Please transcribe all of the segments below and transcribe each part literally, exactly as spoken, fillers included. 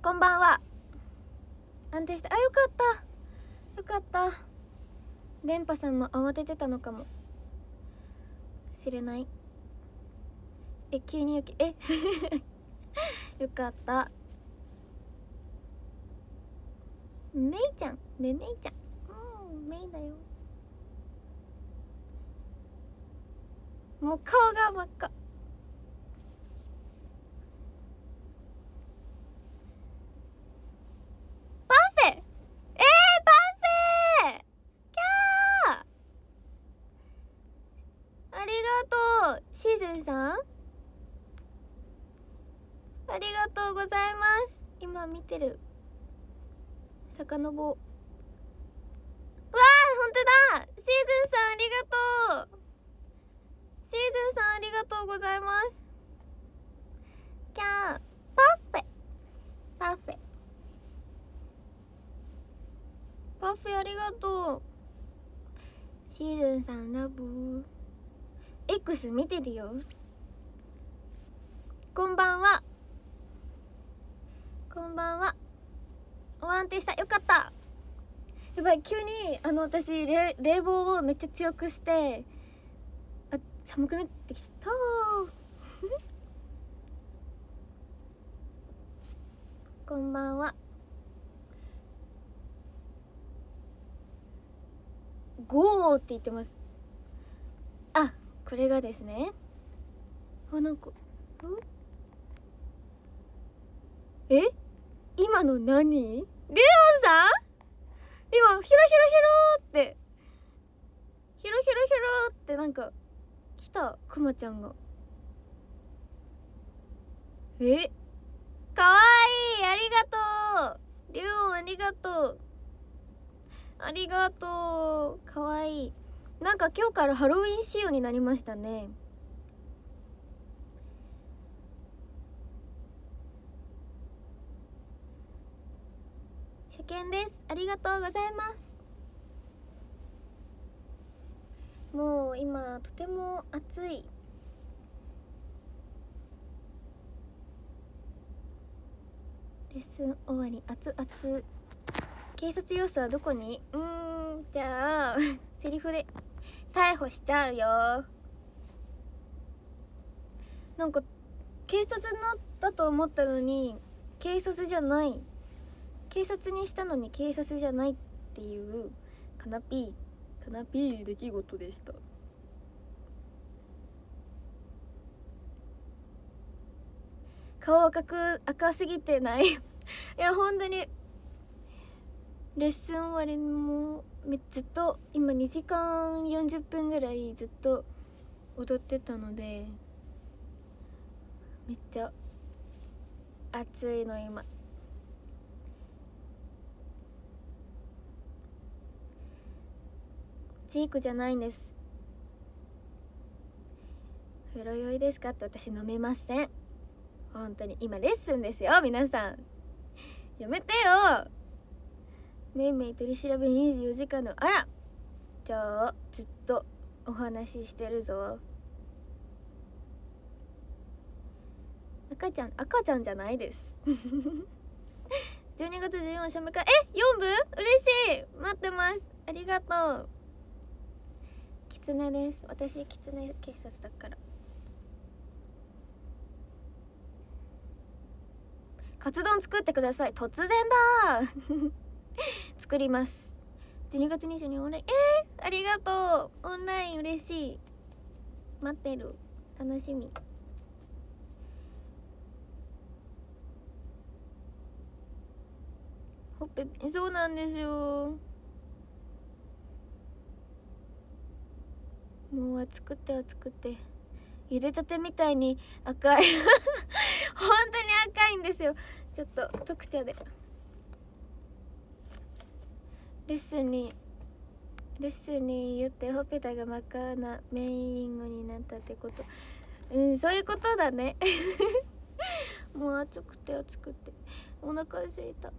こんばんは。安定して、あ、よかったよかった。電波さんも慌ててたのかもしれない。え、急に雪、えよかった。めいちゃん、めめいちゃん、うん、めいだよ。もう顔が真っ赤。パフェ、えー、パフェ、キャー、ありがとう。シーズンさん、ありがとうございます。今見てる。遡う。うわー、ほんとだ。シーズンさんありがとう。シーズンさんありがとうございます。キャー、パフェ、パフェ、パフェありがとう。シーズンさんラブ。 X 見てるよ。こんばんは。こんばんは。お安定した。よかった。やばい、急にあの私冷冷房をめっちゃ強くして、あ、寒くなってきたこんばんは。ゴーって言ってます。あ、これがですね。あ、なんか、え、今の何？レオンさん？今ヒロヒロヒロってヒロヒロヒロってなんか来た。クマちゃんが、え、かわいい。ありがとうレオン、ありがとうありがとう。かわいい。なんか今日からハロウィン仕様になりましたね。初見です。ありがとうございます。もう今とても暑い。レッスン終わり、熱々。警察要素はどこに？うーん、じゃあセリフで逮捕しちゃうよ。なんか警察なだと思ったのに警察じゃない。警察にしたのに警察じゃないっていうかなぴーかなぴー出来事でした。顔赤く赤すぎてないいや本当にレッスン終わりもずっと今にじかんよんじゅっぷんぐらいずっと踊ってたので、めっちゃ暑いの今。チークじゃないんです。ほろ酔いですかって、私飲めません。本当に今レッスンですよ皆さん、やめてよ。めいめい取り調べにじゅうよじかんの、あら、じゃあずっとお話ししてるぞ。赤ちゃん、赤ちゃんじゃないですじゅうにがつじゅうよっかシャム会、え、よんぶ？嬉しい、待ってます。ありがとう。キツネです。私キツネ警察だから。カツ丼作ってください。突然だ作ります。じゅうにがつにじゅうににちオンライン、えー、ありがとう。オンライン嬉しい。待ってる。楽しみ。ほっぺ、そうなんですよ。もう暑くて暑くて茹でたてみたいに赤い本当に赤いんですよ。ちょっと特茶で。レッスンにレッスンに言ってほっぺたが真っ赤なメインリンゴになったってこと。うん、そういうことだねもう暑くて暑くてお腹空いた。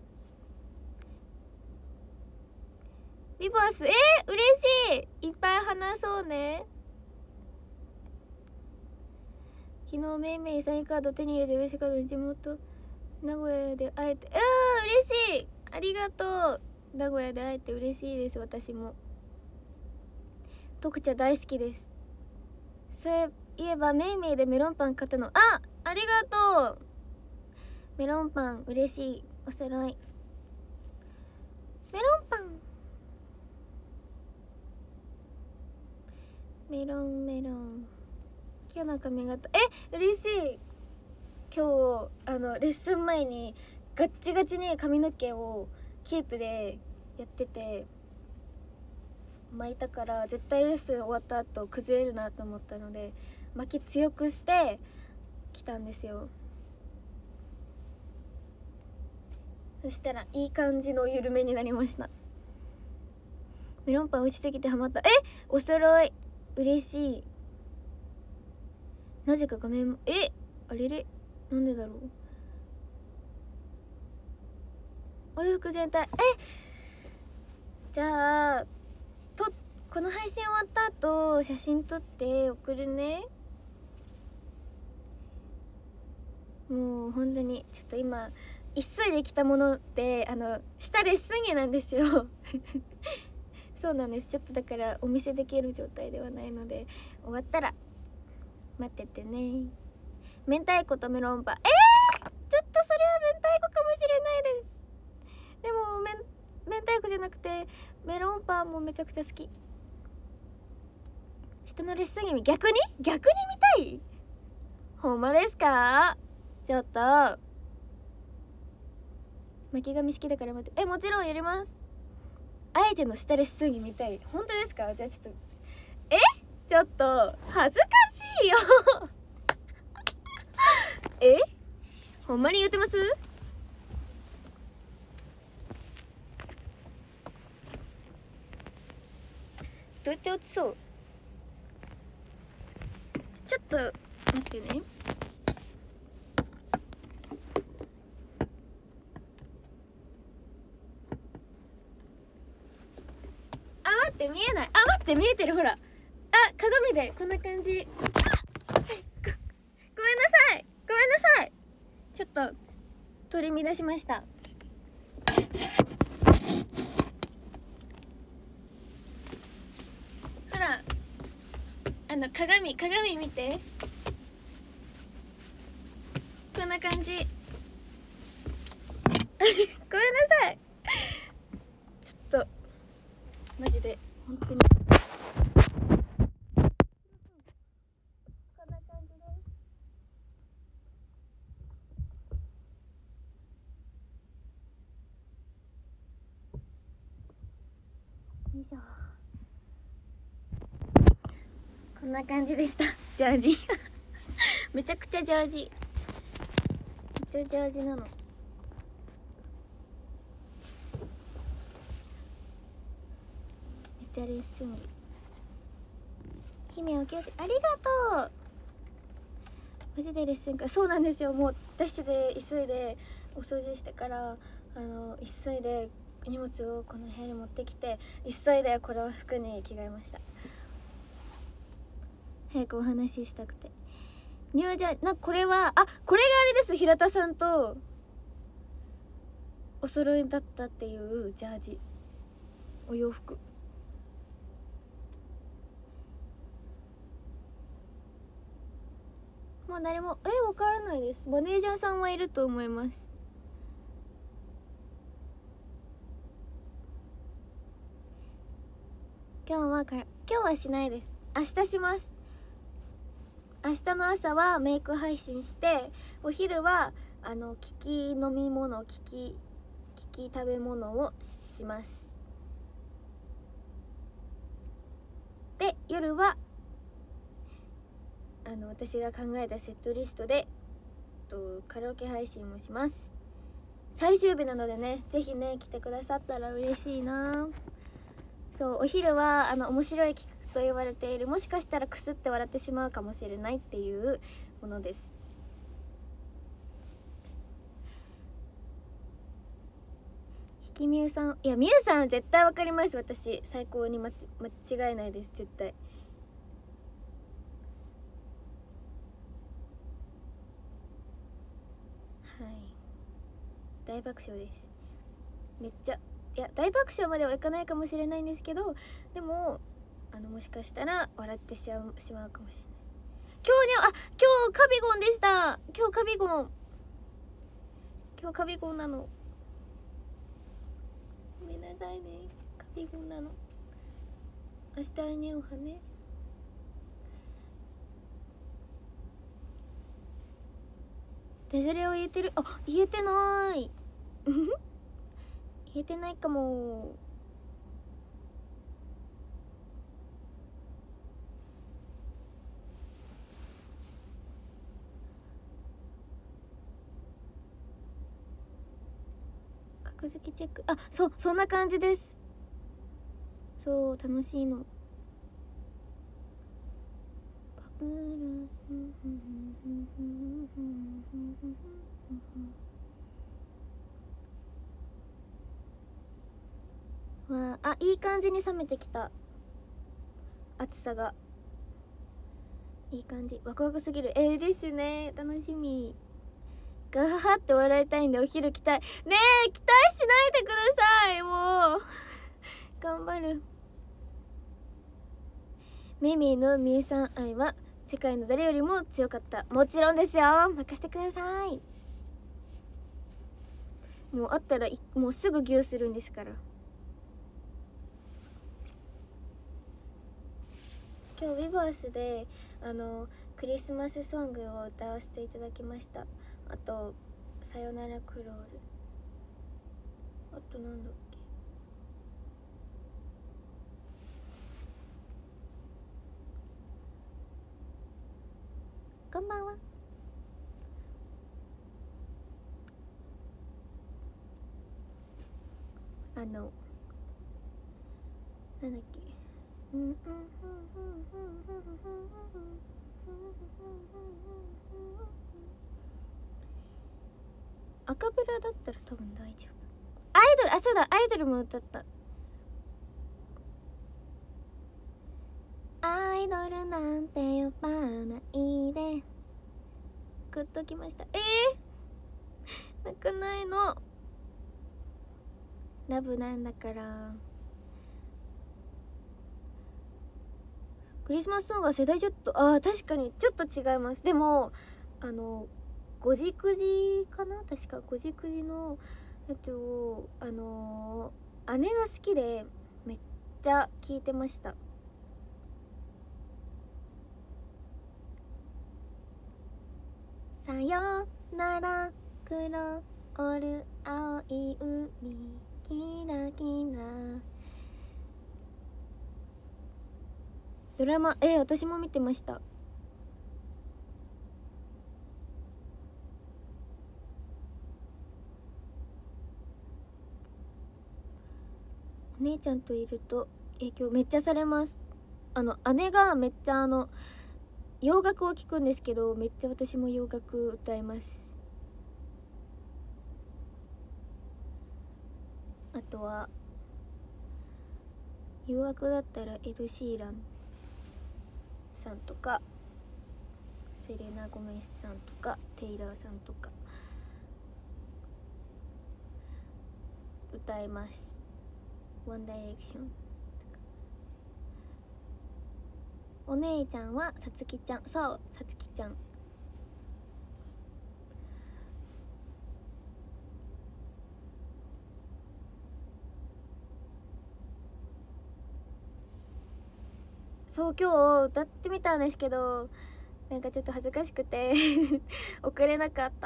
ビバス、えー、嬉しい。いっぱい話そうね。昨日めいめいサインカード手に入れて嬉しかったの地元名古屋で会えて、あー嬉しい、ありがとう。名古屋で会えて嬉しいです。私も特茶大好きです。そういえばメイメイでメロンパン買ったの。あ、ありがとう。メロンパン嬉しい。お揃いメロンパン、メロンメロン。今日の髪型、え、嬉しい。今日あのレッスン前にガッチガチに髪の毛をキープでやってて巻いたから、絶対レッスン終わった後崩れるなと思ったので巻き強くしてきたんですよ。そしたらいい感じの緩めになりました。メロンパン美味しすぎてハマった。え、お揃い嬉しい。なぜか画面も、え、あれれ、なんでだろう。お洋服全体、え、じゃあとこの配信終わった後写真撮って送るね。もう本当にちょっと今急いできたもので、あの下レッスン着なんですよそうなんです。ちょっとだからお見せできる状態ではないので、終わったら待っててね。明太子とメロンパン、えー、ちょっとそれは明太子かもしれないです。でもめ明太子じゃなくてメロンパンもめちゃくちゃ好き。下のレッスン着、逆に逆に見たい。ほんまですか。ちょっと巻き髪好きだから待って、え、もちろんやります。あえての下レッスン着見たい。本当ですか。じゃあちょっと、え、ちょっと恥ずかしいよえ、ほんまに言ってます。どうやって落ちそう。ちょっと待ってね。あ、待って、見えない。あ、待って、見えてる。ほら、あ、鏡でこんな感じ。あ、ご、ごめんなさい、ごめんなさい。ちょっと取り乱しました。ほら、あの鏡鏡見て、こんな感じごめんなさい。ちょっとマジで本当にこんな感じです。よいしょ。こんな感じでした。ジャージめちゃくちゃジャージ、めっちゃジャージなの。めっちゃレッスン着。姫お気をつけ、ありがとう。マジでレッスンか。そうなんですよ。もうダッシュで急いでお掃除してから、あの急いで荷物をこの部屋に持ってきて、急いでこの服に着替えました。早くお話ししたくて。ニュージャーな、これは、あ、これがあれです。平田さんとお揃いだったっていうジャージ、お洋服。もう誰も、え、わからないです。マネージャーさんはいると思います。今日はから今日はしないです。明日します。明日の朝はメイク配信して、お昼はあの利き飲み物、利き利き食べ物をします。で、夜はあの私が考えたセットリストでとカラオケ配信もします。最終日なのでね、ぜひね来てくださったら嬉しいな。そう、お昼はあの面白い企画と言われている、もしかしたらクスって笑ってしまうかもしれないっていうものです。ひきみゆさん、いやみゆさんは絶対わかります。私最高に間違いないです、絶対。はい、 大爆笑です。めっちゃ、いや大爆笑まではいかないかもしれないんですけど、でもあのもしかしたら笑ってしまう、しまうかもしれない。今日ね、あ、今日カビゴンでした。今日カビゴン今日カビゴンなの。ごめんなさいね、カビゴンなの。明日はねおはね。ダジャレを言えてる？あ、言えてない言えてないかも。格付けチェック、あ、そう、そんな感じです。そう、楽しいの。わあ、あ、いい感じに冷めてきた。暑さがいい感じ。ワクワクすぎる。えー、ですね、楽しみ。ガハハって笑いたいんでお昼期待。ねえ、期待しないでください、もう頑張る。メミーのみえさん愛は世界の誰よりも強かった。もちろんですよ、任せてください。もうあったらもうすぐ牛するんですから。今日ウィバースであのクリスマスソングを歌わせていただきました。あとさよならクロール、あとなんだっけ、こんばんは。あのなんだっけ、うんうんうんうんうんうんアカペラだったら多分大丈夫。アイドル、あ、そうだ、アイドルも歌った。アイドルなんて呼ばないで、グッときました。えー、泣かないの、ラブなんだから。クリスマスソングは世代ちょっと、あー確かにちょっと違います。でもあのごじくじかな、確かごじくじのえっとあのー、姉が好きでめっちゃ聴いてました。さよならクロール青い海キラキラ、ドラマ、えー、私も見てました。お姉ちゃんといると影響めっちゃされます。あの姉がめっちゃあの洋楽を聴くんですけど、めっちゃ私も洋楽歌います。あとは洋楽だったらエド・シーランさんとかセレナ・ゴメスさんとかテイラーさんとか歌います。ワンダイレクション。お姉ちゃんはさつきちゃん、そうさつきちゃん。そう今日歌ってみたんですけど、なんかちょっと恥ずかしくて送れなかった。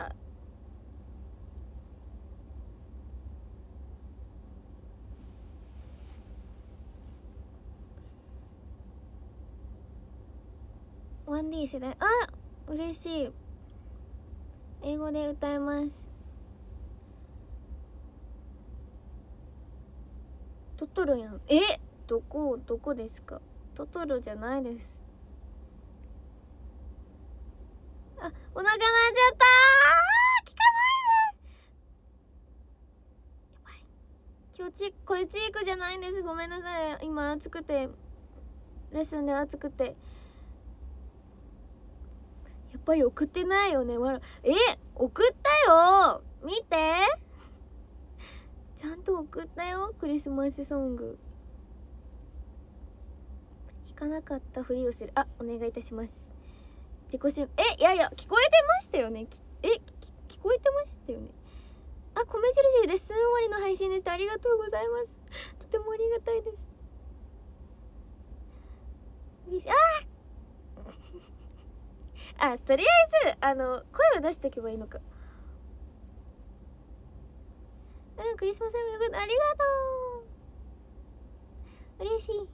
ワンディー 世代、あ、嬉しい。英語で歌います。トトロやん。え、どこどこですか？トトロじゃないです。あ、お腹鳴っちゃったー。聞かないで。やばい。今日チこれチークじゃないんです。ごめんなさい。今暑くて、レッスンで暑くて。やっぱり送ってないよね。わら、え、送ったよ。見て。 ちゃんと送ったよ、クリスマスソング。聞かなかったふりをする。あ、お願いいたします。自己申えいやいや聞こえてましたよね。え聞こえてましたよね。あ、米印レッスン終わりの配信でした。ありがとうございます。とてもありがたいです。嬉しい。ああとりあえずあの声を出しとけばいいのか。うん、クリスマスもよかった。ありがとう。嬉しい。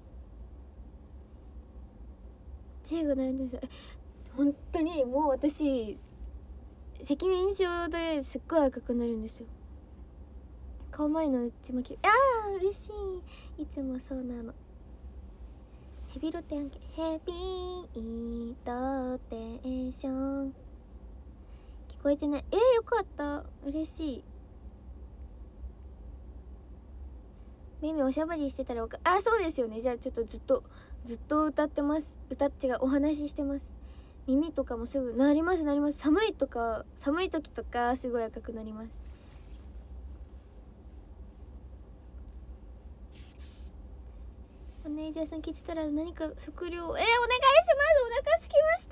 チェーがないんです。本当にもう私赤面症ですっごい赤くなるんですよ。顔周りの内巻き。ああ嬉しい。いつもそうなの。ヘビロテアンケヘビーロテーション。聞こえてない。えー、よかった。嬉しい。耳おしゃべりしてたらわかあ、そうですよね。じゃあちょっとずっとずっと歌ってます。歌っ違うお話ししてます。耳とかもすぐなりますなります。寒いとか寒い時とかすごい赤くなります。マネージャーさん聞いてたら何か食料えー、お願いします。お腹すきました。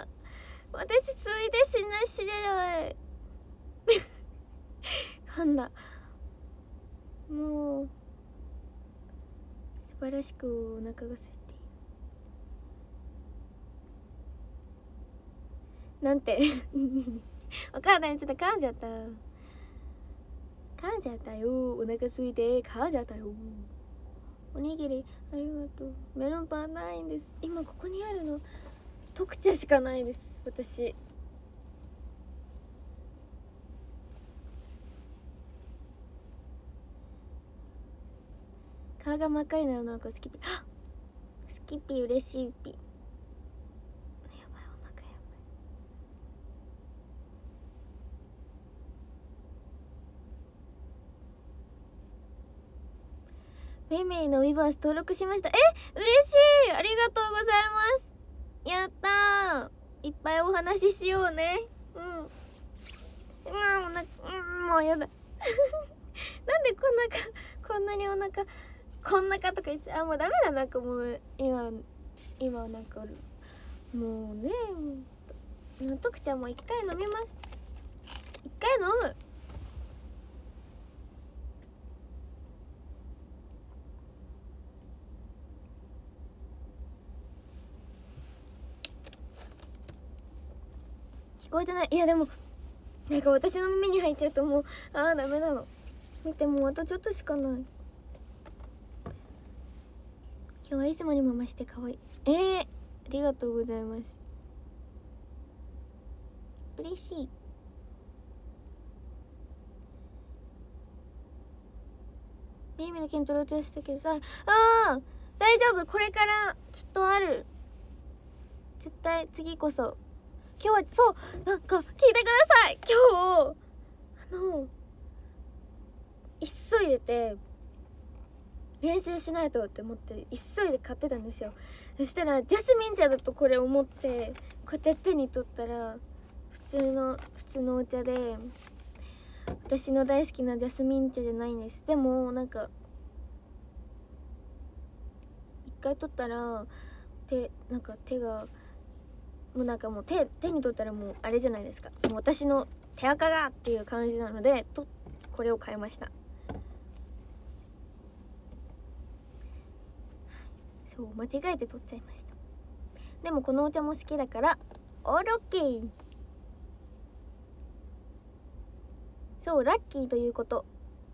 私ついでしなしでない噛んだ。もう素晴らしくお腹が空いている。なんてわかんない。ちょっと噛んじゃった。噛んじゃったよ。お腹空いて噛んじゃったよ。おにぎりありがとう。メロンパンないんです。今ここにあるの特茶しかないです。私顔が真っ赤になるの子スキッピー。スキッピー嬉しいピ。やばいお腹やばい。メイメイのウィバース登録しました。え嬉しい。ありがとうございます。やったー。いっぱいお話ししようね。うんうん、おなうんもうやだなんでこんなかこんなにお腹こんなかとか言っちゃあもうダメだ。なんかもう今今なんかもうねもう徳ちゃんも一回飲みます。一回飲む。聞こえてない。いやでもなんか私の耳に入っちゃうともうああダメなの。見てもうあとちょっとしかない。今日はいつもにも増して可愛い。えー、ありがとうございます。嬉しい。メイメイの件取ろうとしたけどさああ大丈夫。これからきっとある。絶対次こそ。今日はそうなんか聞いてください。今日あの急いでて練習しないとって思って急いで買ってたんですよ。そしたらジャスミン茶だとこれ思ってこうやって手に取ったら普通の普通のお茶で私の大好きなジャスミン茶じゃないんです。でもなんか一回取ったら手なんか手がもうなんかもう 手, 手に取ったらもうあれじゃないですか。もう私の手垢がっていう感じなのでとこれを買いました。そう間違えて取っちゃいました。でもこのお茶も好きだからオーロッキー。そうラッキーということ。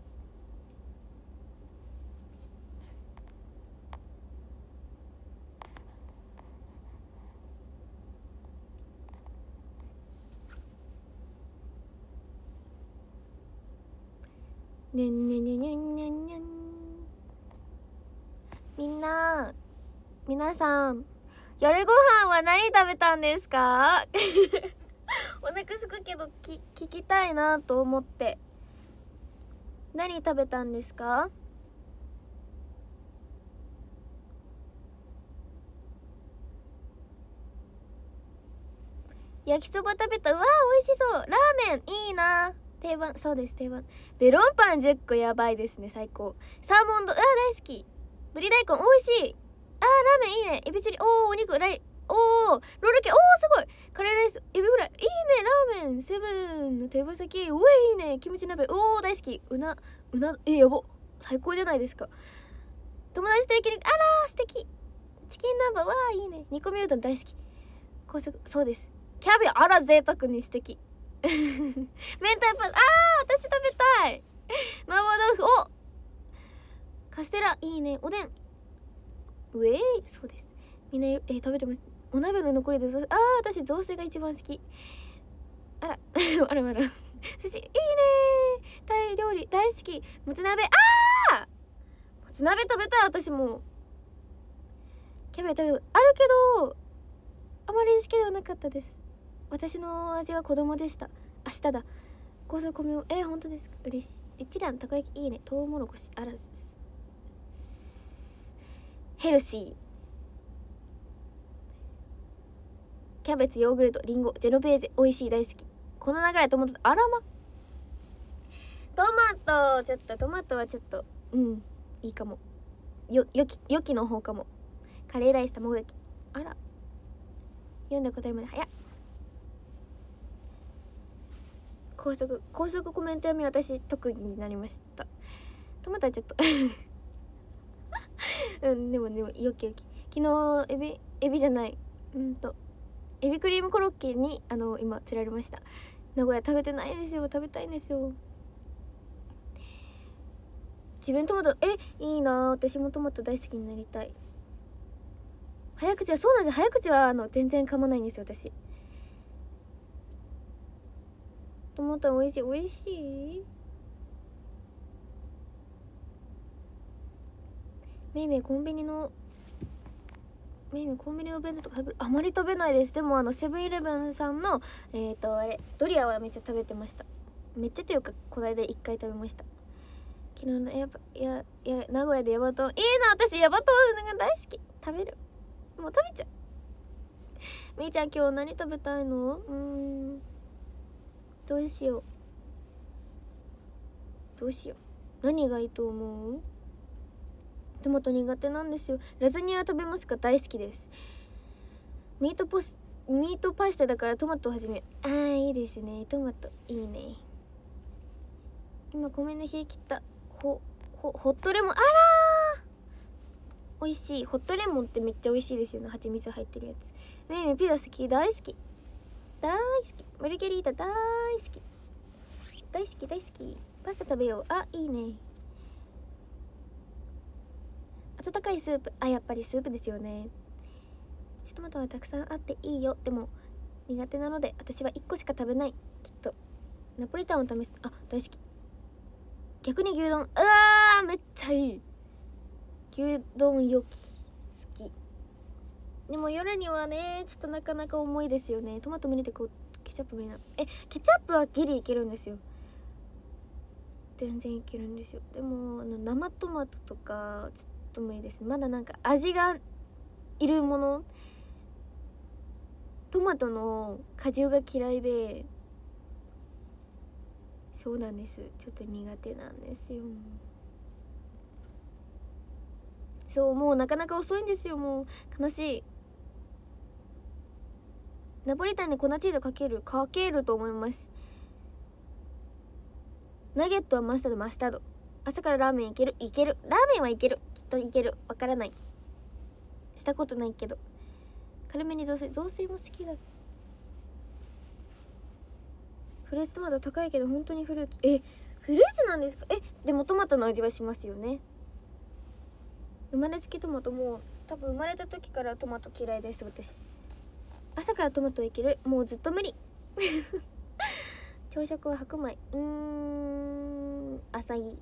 にゃんにゃんにゃんにゃんにゃんにゃん。みんな皆さん夜ご飯は何食べたんですかお腹すくけどき聞きたいなと思って。何食べたんですか？焼きそば食べた。うわー美味しそう。ラーメンいいな。 定番、そうです定番。メロンパンじゅっこやばいですね、最高。サーモンド、あー大好き。ぶり大根美味しい。あーラーメンいいね。エビチリ、おーお肉、ライ、おーロールケ、おーすごい。カレーライス、エビフライ、いいね。ラーメンセブンの手羽先、うえいいね。キムチ鍋、おー大好き。うな、うな、えやば、最高じゃないですか。友達と焼肉、あらー素敵。チキン南蛮、わーいいね。煮込みうどん大好き。高速、そうです。キャビア、あら贅沢に素敵。明太パン、あー私食べたい。麻婆豆腐、おカステラいいね。おでんウェイ、そうです。みんな、えー、食べてます。お鍋の残りで、あー私雑炊が一番好き。あらあらあら寿司いいね。タイ料理大好き。もつ鍋、あーもつ鍋食べたい。私もキャビア食べるあるけどあまり好きではなかったです。私の味は子供でした。明日だ。高速米を、えー、本当ですか。嬉しい。一蘭たこ焼きいいね。トウモロコシ、あらヘルシー。キャベツ、ヨーグルト、リンゴ、ジェノベーゼ、美味しい、大好き。この流れトマト、あらまトマト、ちょっとトマトはちょっとうんいいかも。よよきよきの方かも。カレーライス、卵焼き、あら読んだ答えまで早っ。高速高速コメント読み、私特技になりました。トマトはちょっとうんでもでもよきよき。昨日エビエビじゃないうんとエビクリームコロッケにあの今釣られました。名古屋食べてないんですよ。食べたいんですよ。自分トマトえいいな。私もトマト大好きになりたい。早口はそうなんです。早口はあの全然噛まないんですよ私。トマト美味しい美味しい。めいめいコンビニのめいめいコンビニの弁当とか食べるあまり食べないです。でもあのセブンイレブンさんのえっ、ー、とあれドリアはめっちゃ食べてました。めっちゃというかこの間いっかい食べました。昨日のやばいやいや名古屋でヤバトンいいな。私ヤバトンが大好き。食べるもう食べちゃう。みーちゃん今日何食べたいの。うーんどうしようどうしよう何がいいと思う。トマト苦手なんですよ。ラザニア食べますか。大好きです。ミートポスミートパスタだからトマトをはじめあーいいですね。トマトいいね。今ごめんね冷え切ったほほホットレモンあらー美味しい。ホットレモンってめっちゃ美味しいですよね。蜂蜜入ってるやつ。めいめいピザ好き大好き大好き。マルゲリータ大好き大好き大好き。パスタ食べよう。あいいね。温かいスープあやっぱりスープですよね。トマトはたくさんあっていいよ。でも苦手なので私はいっこしか食べない。きっとナポリタンを試す。あ大好き。逆に牛丼うわーめっちゃいい。牛丼よき好き。でも夜にはねちょっとなかなか重いですよね。トマト無理でこうケチャップ無理なえケチャップはギリいけるんですよ。全然いけるんですよ。でもあの生トマトとかちょっと無理です。まだなんか味がいるものトマトの果汁が嫌いでそうなんです。ちょっと苦手なんですよ。そうもうなかなか遅いんですよ。もう悲しい。ナポリタンに粉チーズかけるかけると思います。ナゲットはマスタードマスタード。朝からラーメンいけるいけるラーメンはいけるきっといけるわからないしたことないけど軽めに雑炊雑炊も好きだ。フルーツトマト高いけど本当にフルーツえフルーツなんですか。えでもトマトの味はしますよね。生まれつきトマトも多分生まれた時からトマト嫌いです私。朝からトマトいけるもうずっと無理朝食は白米うーん浅い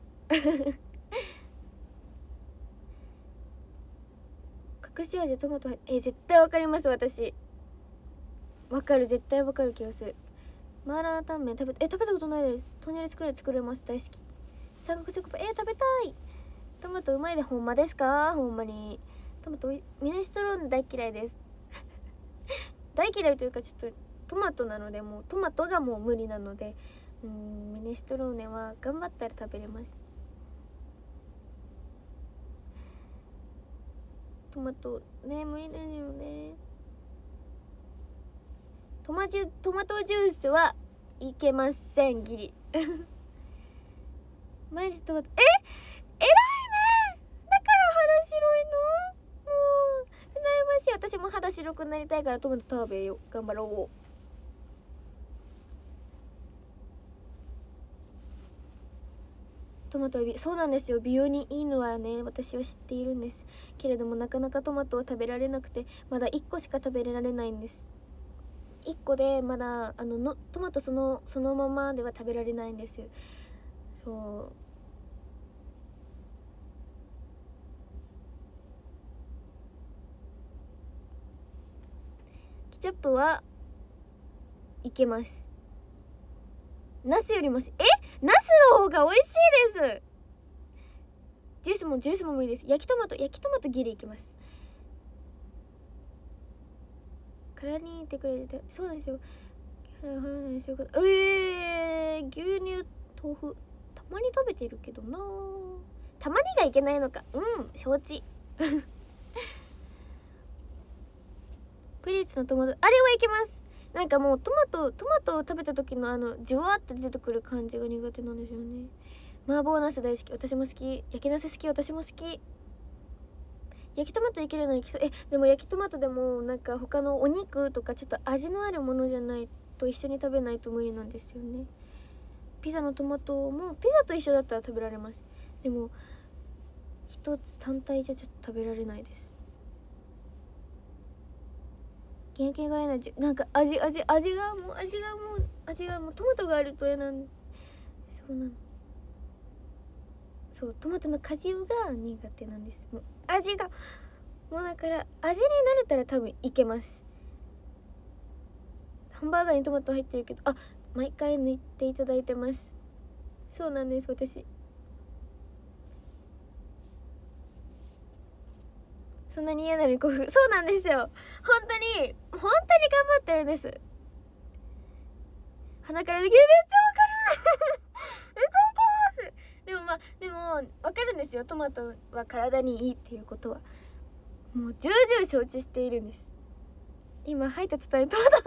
隠し味トマト入え絶対わかります。私わかる絶対わかる気がする。マーラータンメン食べえ食べたことないです。トンネル作れ作れます大好き。三角チョコパえー、食べたい。トマトうまいでほんまですか。ほんまにトマトミネストローネ大嫌いです大嫌いというかちょっとトマトなのでもうトマトがもう無理なのでうん、ミネストローネは頑張ったら食べれます。トマトね、無理ですよね。トマジュトマトジュースはいけません、ギリ毎日トマト、え、偉いね。だから肌白いの？もう羨ましい。私も肌白くなりたいからトマト食べよう。頑張ろう。トマトはそうなんですよ、美容にいいのはね、私は知っているんですけれども、なかなかトマトを食べられなくて、まだいっこしか食べられないんです。いっこでまだあののトマトそのそのままでは食べられないんですよ。そうケチャップはいけます。ナスよりもしえナスの方が美味しいです。ジュースもジュースも無理です。焼きトマト焼きトマトギリいきます。体にいてくれてそうなんですよ。えー、牛乳豆腐たまに食べてるけどな。たまにがいけないのか。うん承知プリッツのトマトあれはいけます。なんかもうトマトトマトを食べた時のあのジュワーって出てくる感じが苦手なんですよね。麻婆ナス大好き。私も好き。焼きナス好き。私も好き。焼きトマトいけるのにきそう。えでも焼きトマトでもなんか他のお肉とかちょっと味のあるものじゃないと一緒に食べないと無理なんですよね。ピザのトマトもピザと一緒だったら食べられます。でも一つ単体じゃちょっと食べられないです。原型が嫌ななんか味味味がもう味がもう味がもうトマトがあると嫌なん。そうなの。そうトマトの果汁が苦手なんです。もう味がもうだから味に慣れたら多分いけます。ハンバーガーにトマト入ってるけどあ毎回抜いていただいてます。そうなんです私。そんなに嫌なのに興奮。そうなんですよ。本当に本当に頑張ってるんです。鼻から抜けるめっちゃわかるめっちゃわかります。でもまあでもわかるんですよ。トマトは体にいいっていうことはもう重々承知しているんです。今吐いた途端にトマトのもう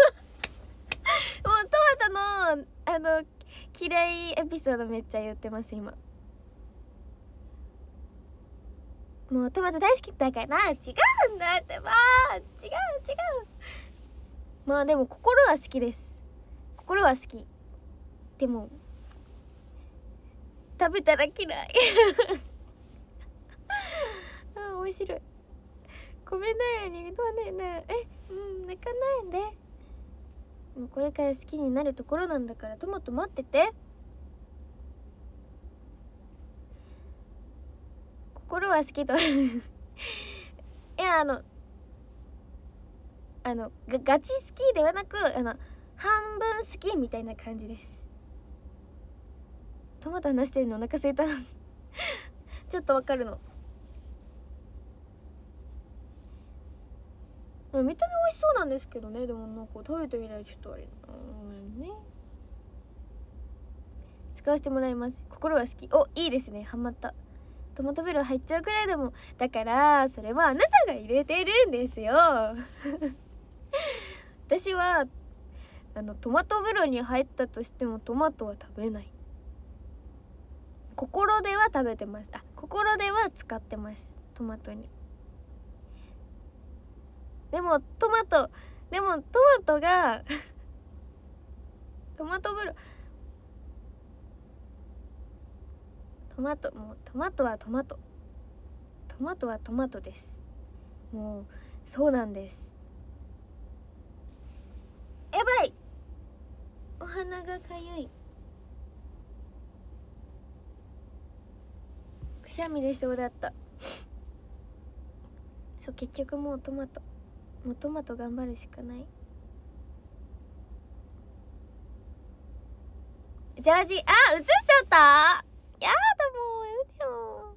トマトのあの嫌いエピソードめっちゃ言ってます今。もうトマト大好きだから違うんだってば違う違う。まあでも心は好きです。心は好き。でも食べたら嫌いあ面白い。ごめんなさいね。どうねねえうん泣かないで。もうこれから好きになるところなんだからトマト待ってて。心は好きといやあのあのガガチ好きではなくあの半分好きみたいな感じです。トマト話してるのお腹すいたちょっとわかるの。見た目美味しそうなんですけどね。でもなんか食べてみたらちょっとあれうんね。使わせてもらいます。心は好き。おいいですね。ハマった。トマトベル入っちゃうくらいでもだからそれはあなたが入れてるんですよ私はあのトマト風呂に入ったとしてもトマトは食べない。心では食べてます。あ心では使ってますトマトに。でもトマトでもトマトがトマト風呂トマトもうトマトはトマトトマトはトマトです。もうそうなんです。やばいお鼻がかゆい。くしゃみ出そうだった。そう結局もうトマトもうトマト頑張るしかない。ジャージあ映っちゃったやだもうやめてよ。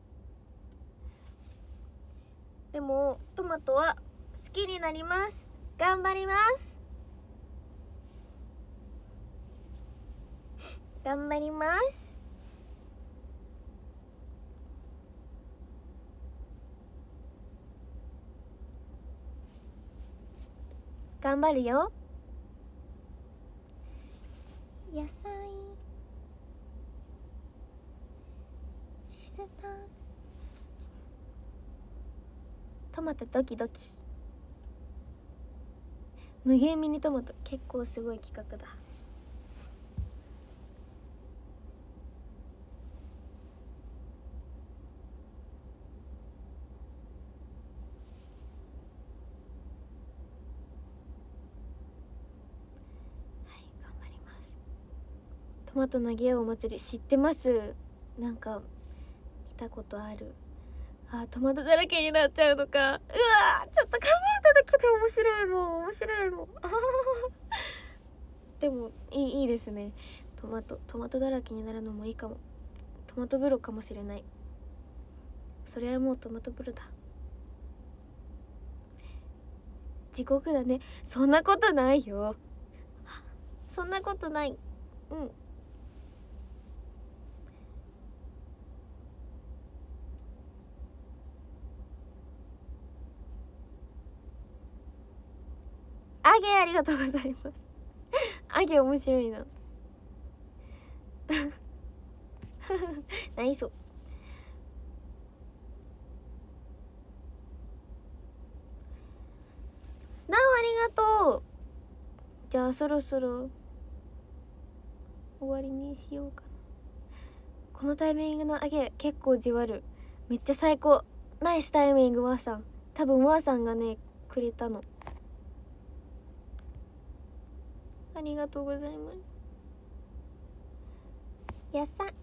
でもトマトは好きになります。頑張ります。 頑張ります。頑張るよ。野菜シスターズトマトドキドキ無限ミニトマト結構すごい企画だ。トマト投げ合うお祭り知ってます。なんか見たことある。あ、トマトだらけになっちゃうのか。うわー、ちょっと考えただけで面白いもん面白いもんでもいいいいですね。トマトトマトだらけになるのもいいかも。トマト風呂かもしれない。それはもうトマト風呂だ。地獄だね。そんなことないよ。そんなことない。うん。あげありがとうございます。あげ面白いな。何そ。なおありがとう。じゃあそろそろ終わりにしようかな。このタイミングのあげ結構じわる。めっちゃ最高。ナイスタイミング。ワーさん多分ワーさんがねくれたの。ありがとうございます。野菜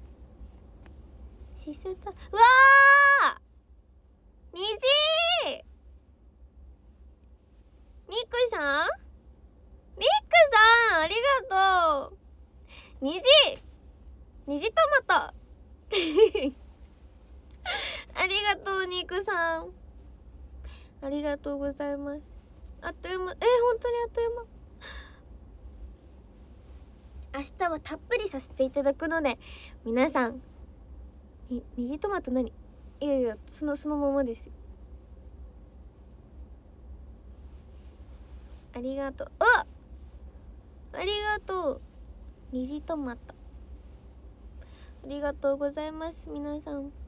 シスター。うわー虹ニックさんニックさんありがとう。虹虹トマトありがとうニックさんありがとうございます。あっという間。えー、本当にあっという間。明日はたっぷりさせていただくので皆さんに虹トマト何。いやいやそのそのままですよ。ありがとう。あありがとう虹トマトありがとうございます皆さん。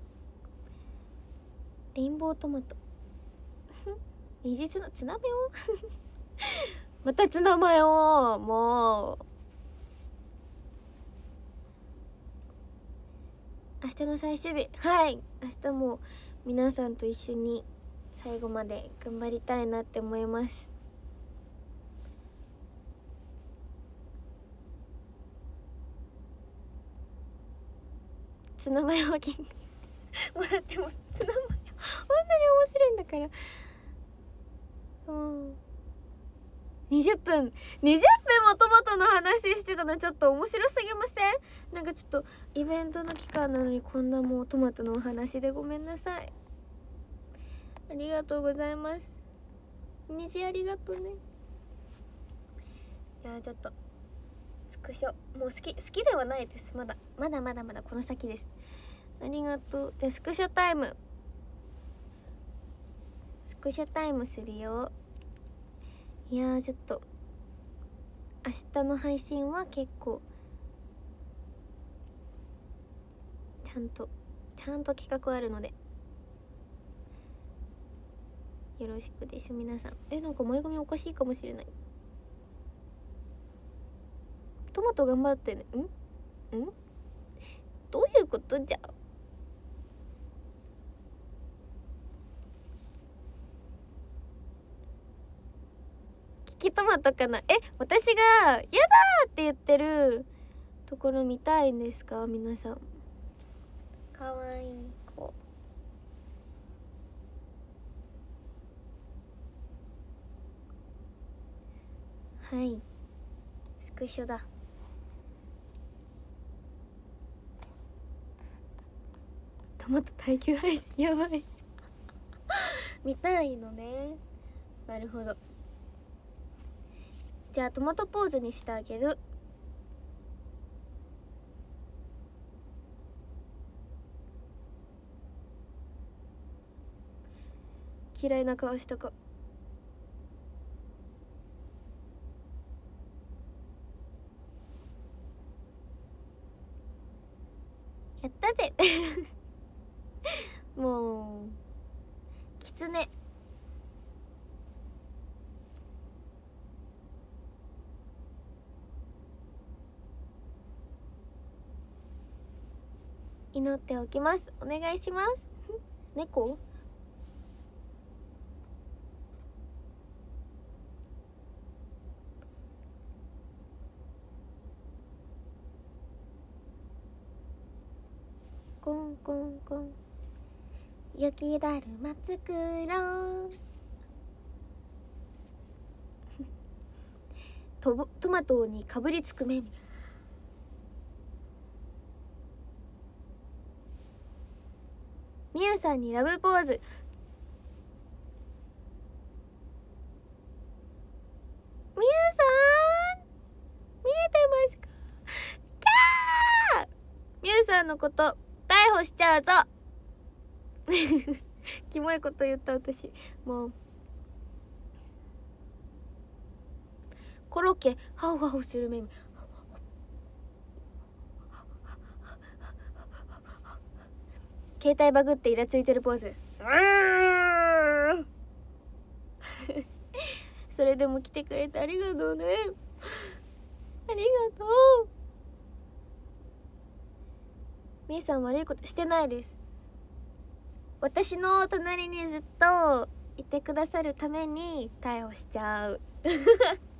レインボートマト虹ツナツナメオまたツナマヨ。もう明日の最終日。はい明日も皆さんと一緒に最後まで頑張りたいなって思います。ツナマヨは金もらってもツナマヨ本当に面白いんだから。うんにじゅっぷんにじゅっぷんもトマトの話してたのちょっと面白すぎません？なんかちょっとイベントの期間なのにこんなもうトマトのお話でごめんなさい。ありがとうございます。虹ありがとうね。じゃあちょっとスクショもう好き好きではないです。まだまだまだまだこの先です。ありがとう。じゃあスクショタイムスクショタイムするよ。いやーちょっと明日の配信は結構ちゃんとちゃんと企画あるのでよろしくです皆さん。えなんか前髪おかしいかもしれない。トマト頑張ってね。んんどういうことじゃ。キキトマトかな。え私が「やだ!」って言ってるところ見たいんですか皆さん。かわいい子。はいスクショだ。トマト耐久配信やばい見たいのね。なるほど。じゃあトマトポーズにしてあげる。 嫌いな顔したか。やったぜもうキツネ祈っておきます。お願いします猫コンコンコン雪だるま作ろうトボトマトにかぶりつく目。みゆさんにラブポーズ。みゆさん見えてますか。キャーみゆさんのこと逮捕しちゃうぞキモいこと言った私。もうコロッケハウハウする目。携帯バグってイラついてるポーズそれでも来てくれてありがとうね。ありがとう。みゆさん悪いことしてないです。私の隣にずっといてくださるために逮捕しちゃうキャー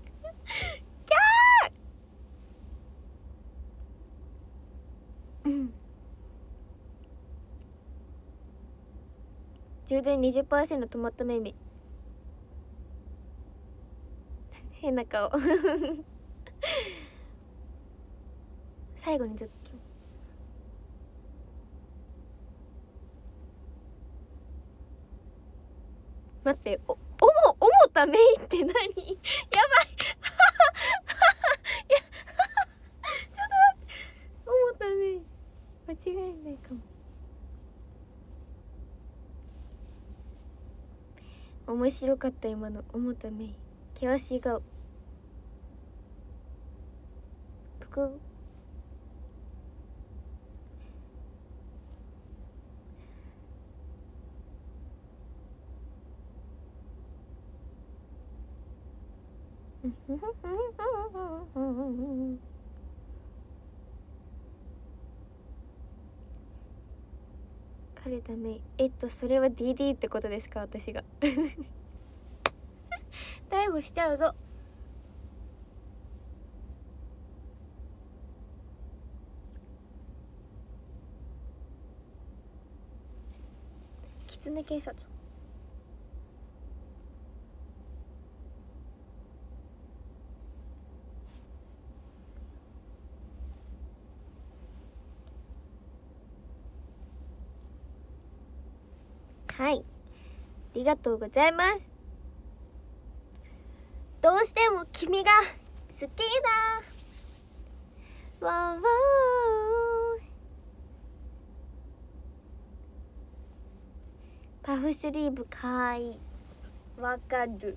うん充電 にじゅっパーセント 止まった目見変な顔最後にずっと待って、お、おも、おもためいって何やばいやちょっと待っておもためい間違いないかも。面白かった今のおもためい。険しい顔ぷく彼ダメ。えっとそれは ディーディー ってことですか。私が逮捕しちゃうぞ。キツネ警察。はい、ありがとうございます。どうしても君が好きだわーわー。パフスリーブかわいい。わかる。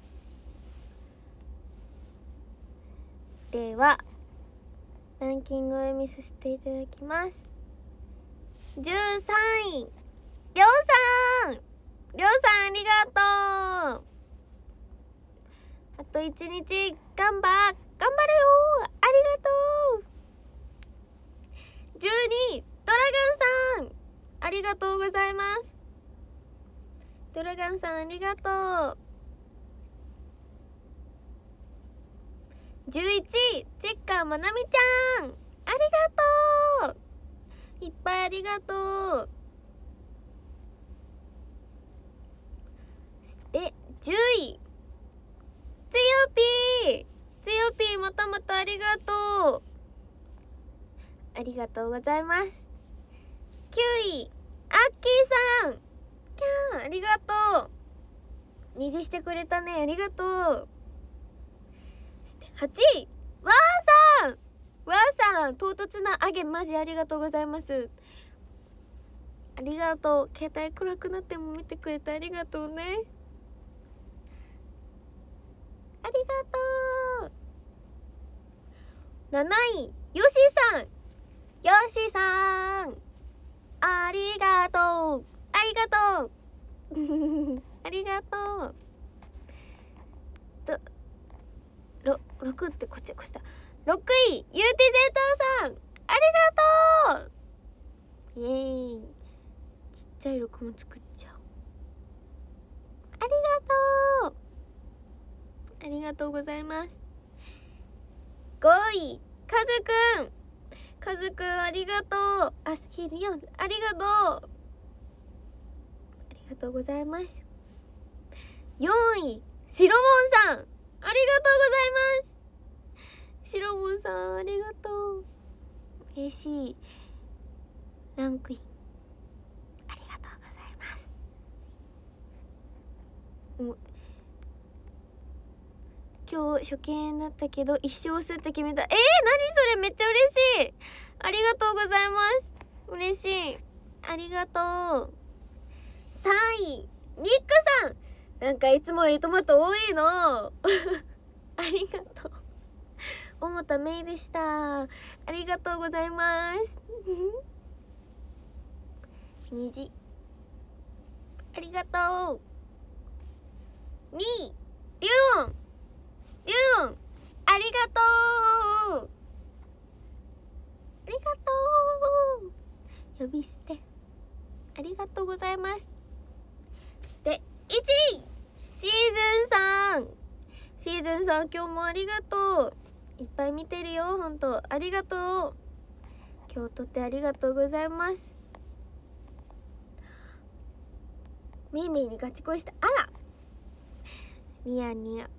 ではランキングを読みさせていただきます。じゅうさんいりょうさん、りょうさんありがとう。あと一日頑張頑張るよ。ありがとう。じゅうにドラガンさんありがとうございます。ドラガンさんありがとう。じゅういちいチェッカーまなみちゃんありがとう。いっぱいありがとう。でじゅういつよぴー、つよぴーまたまたありがとう。ありがとうございます。きゅういアッキーさん、キャーありがとう。虹してくれたね、ありがとう。はちいわーさん、わーさん唐突なあげマジありがとうございます。ありがとう。携帯暗くなっても見てくれてありがとうね。 ありがとう。なないよしさん、よしさん、ありがとう、ありがとうありがとう。とろろくってこっちこっちだ。ろくいゆうてゼーターさん、ありがとう。イエーイ。ちっちゃいろくも作っちゃう。ありがとう、ありがとうございます。ごいかずくん、かずくんありがとう。あ、昼よんありがとう、ありがとうございます。よんいしろもんさん、ありがとうございます。しろもんさんありがとう、嬉しい。ランクインありがとうございます。お今日初見だったけど一生押すって決めた。えー、何それ、めっちゃ嬉しい。ありがとうございます。嬉しい、ありがとう。さんいニックさん、なんかいつもよりトマト多いのありがとう。桃田めいでした。ありがとうございます虹ありがとう。にいリュウオン、リュウオンありがとう、ありがとう。呼び捨てありがとうございます。そしていちいシーズンさん、シーズンさん今日もありがとう。いっぱい見てるよ、ほんとありがとう。今日とってありがとうございます。めいめいにガチ恋した。あらニヤニヤ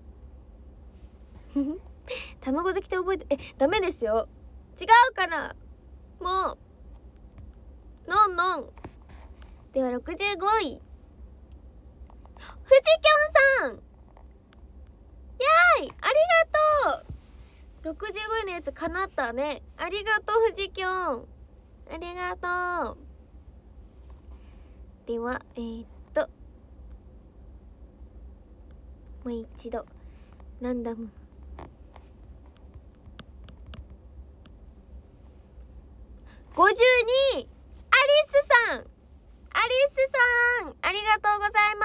卵好きって覚えて、え、ダメですよ、違うからもうノンノン。ではろくじゅうごいふじきょんさん、やーい、ありがとう。ろくじゅうごいのやつ叶ったね。ありがとうふじきょん、ありがとう。ではえー、っともう一度ランダムごじゅうにいアリスさん、アリスさんありがとうございます。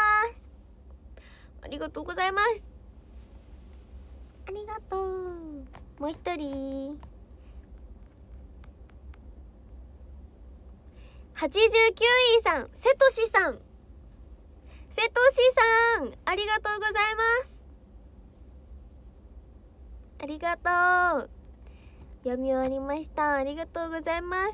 ありがとうございます。ありがとう。もう一人はちじゅうきゅういさん、せとしさん、せとしさんありがとうございます。ありがとう。読み終わりました。ありがとうございます。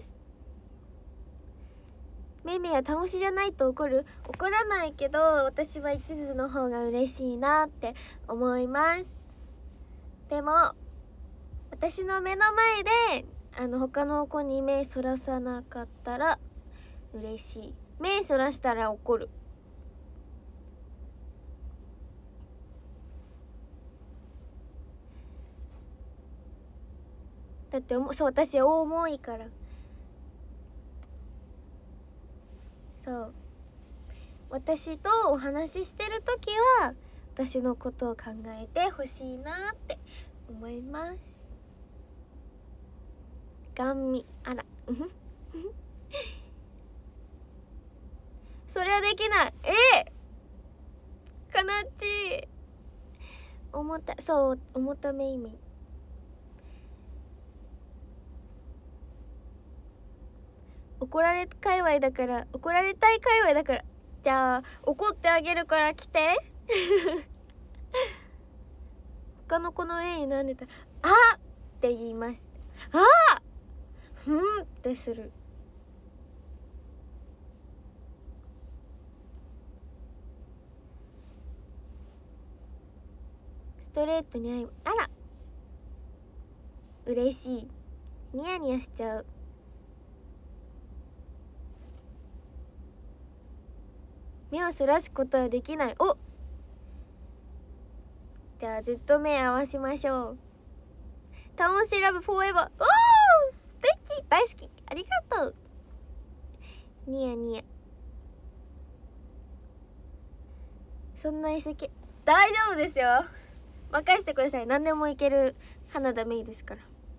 めいめいは楽しじゃないと怒る？怒らないけど、私は一途の方が嬉しいなって思います。でも私の目の前であの他の子に目そらさなかったら嬉しい。目そらしたら怒る。だってそう、私大重いから。そう私とお話ししてる時は私のことを考えてほしいなって思います。ガンミ、あらそれはできない。えー、かなっち重たそう重ためいめい。怒られ界隈だから怒られたい界隈だから、じゃあ怒ってあげるから来て他の子の絵になんでたらあって言います。あふんってする。ストレートに会い、あら嬉しい。ニヤニヤしちゃう。目をそらすことはできない。おじゃあずっと目合わしましょう。楽しいラブフォーエバー。おー素敵、大好き、ありがとう。ニヤニヤ。そんな遺跡大丈夫ですよ。 任せてください。何でもいける花田メイですから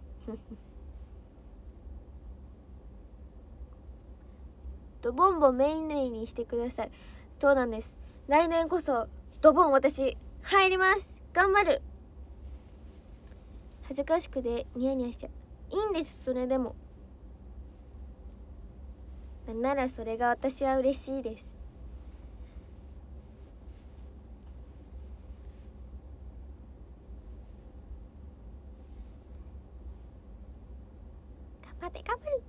ドボンボメインメインにしてください。そうなんです。来年こそドボン私入ります。頑張る。恥ずかしくてニヤニヤしちゃう。いいんです。それでもなんならそれが私は嬉しいです。頑張って頑張る。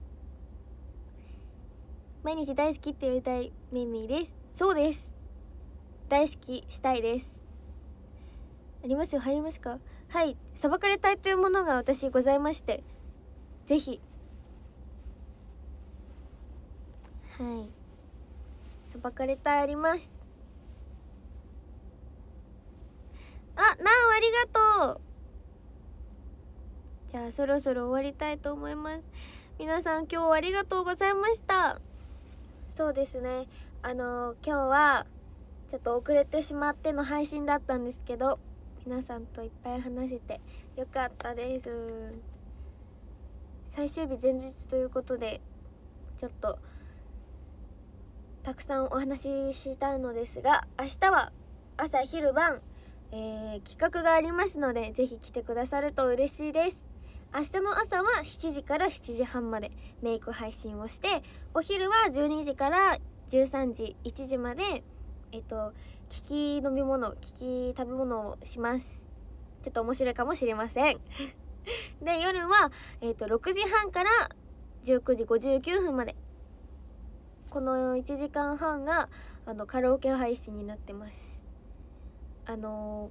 毎日大好きって言いたいメイメイです。そうです。大好きしたいです。ありますよ。入りますか？はい、裁かれたいというものが私ございまして、ぜひはい裁かれたいあります。あ、なおありがとう。じゃあそろそろ終わりたいと思います。皆さん今日はありがとうございました。そうですね、あのー、今日はちょっと遅れてしまっての配信だったんですけど、皆さんといっぱい話せてよかったです。最終日前日ということでちょっとたくさんお話ししたのですが、明日は朝昼晩、えー、企画がありますので、ぜひ来てくださると嬉しいです。明日の朝はしちじからしちじはんまでメイク配信をして、お昼はじゅうにじからじゅうさんじいちじまでえっと利き飲み物利き食べ物をします。ちょっと面白いかもしれませんで夜は、えっとろくじはんからじゅうくじごじゅうきゅうふんまで、このいちじかんはんがあのカラオケ配信になってます。あの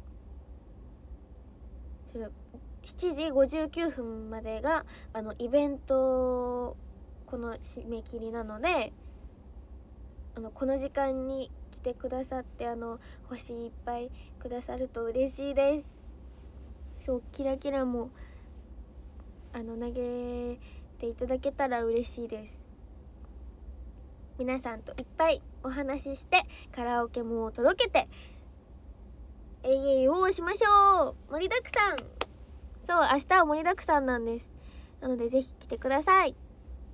ー、しちじごじゅうきゅうふんまでがあのイベントこの締め切りなので、あのこの時間に来てくださってあの星いっぱいくださると嬉しいです。そう、キラキラもあの投げていただけたら嬉しいです。皆さんといっぱいお話ししてカラオケも届けてえいえいをしましょう。盛りだくさん。そう、明日は盛りだくさんなんです。なのでぜひ来てください。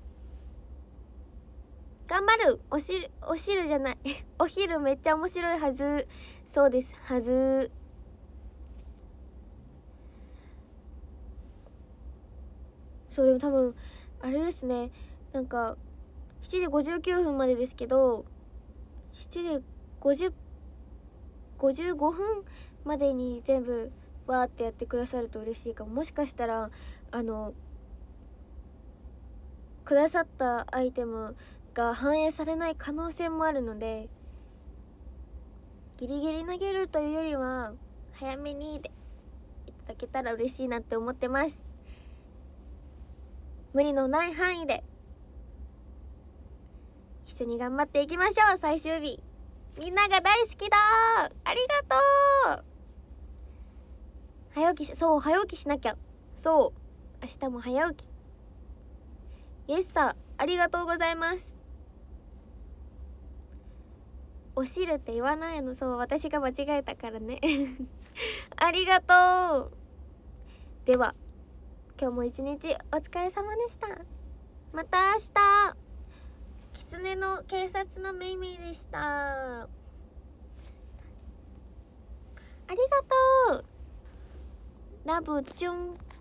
頑張る。おしるお汁じゃないお昼めっちゃ面白いはず。そうです、はず。そう、でも多分あれですね、なんかしちじごじゅうきゅうふんまでですけど、しちじごじゅう、ごじゅうごふんまでに全部わーってやってくださると嬉しいかも。もしかしたらあのくださったアイテムが反映されない可能性もあるので、ギリギリ投げるというよりは早めにでいただけたら嬉しいなって思ってます。無理のない範囲で一緒に頑張っていきましょう。最終日みんなが大好きだー。ありがとう。早起きしそう早起きしなきゃ。そう明日も早起き。イエスさんありがとうございます。お汁って言わないの。そう私が間違えたからねありがとう。では今日も一日お疲れ様でした。また明日。狐の警察のメイメイでした。ありがとうラブチュン。